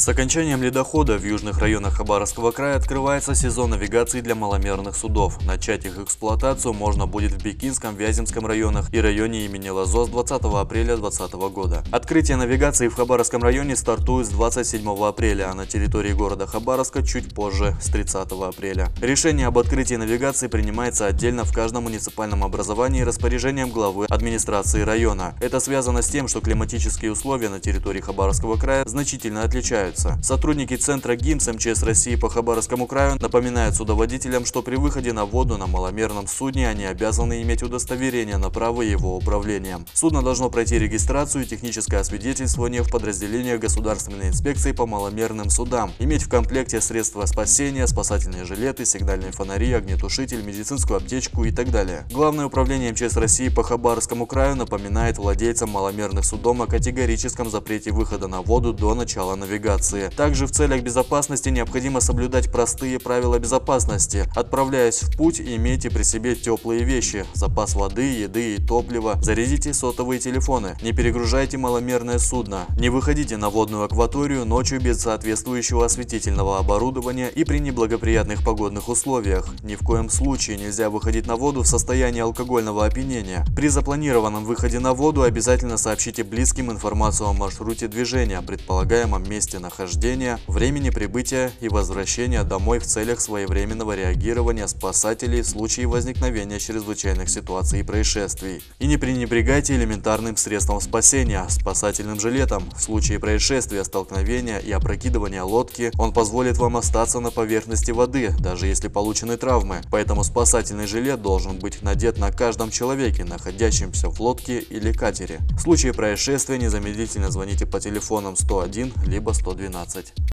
С окончанием ледохода в южных районах Хабаровского края открывается сезон навигации для маломерных судов. Начать их эксплуатацию можно будет в Бикинском, Вяземском районах и районе имени Лозо с 20 апреля 2020 года. Открытие навигации в Хабаровском районе стартует с 27 апреля, а на территории города Хабаровска чуть позже, с 30 апреля. Решение об открытии навигации принимается отдельно в каждом муниципальном образовании распоряжением главы администрации района. Это связано с тем, что климатические условия на территории Хабаровского края значительно отличаются. Сотрудники Центра ГИМС МЧС России по Хабаровскому краю напоминают судоводителям, что при выходе на воду на маломерном судне они обязаны иметь удостоверение на право его управления. Судно должно пройти регистрацию и техническое освидетельствование в подразделениях Государственной инспекции по маломерным судам, иметь в комплекте средства спасения, спасательные жилеты, сигнальные фонари, огнетушитель, медицинскую аптечку и так далее. Главное управление МЧС России по Хабаровскому краю напоминает владельцам маломерных судов о категорическом запрете выхода на воду до начала навигации. Также в целях безопасности необходимо соблюдать простые правила безопасности. Отправляясь в путь, имейте при себе теплые вещи, запас воды, еды и топлива, зарядите сотовые телефоны, не перегружайте маломерное судно, не выходите на водную акваторию ночью без соответствующего осветительного оборудования и при неблагоприятных погодных условиях. Ни в коем случае нельзя выходить на воду в состоянии алкогольного опьянения. При запланированном выходе на воду обязательно сообщите близким информацию о маршруте движения, предполагаемом месте нахождения, времени прибытия и возвращения домой в целях своевременного реагирования спасателей в случае возникновения чрезвычайных ситуаций и происшествий. И не пренебрегайте элементарным средством спасения – спасательным жилетом. В случае происшествия, столкновения и опрокидывания лодки он позволит вам остаться на поверхности воды, даже если получены травмы. Поэтому спасательный жилет должен быть надет на каждом человеке, находящемся в лодке или катере. В случае происшествия незамедлительно звоните по телефонам 101 либо 112.